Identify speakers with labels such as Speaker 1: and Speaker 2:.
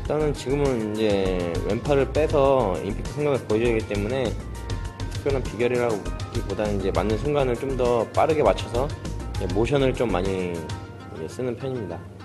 Speaker 1: 일단은 지금은 이제 왼팔을 빼서 임팩트 생각을 보여줘야 하기 때문에 특별한 비결이라기보다는 이제 맞는 순간을 좀 더 빠르게 맞춰서 모션을 좀 많이 쓰는 편입니다.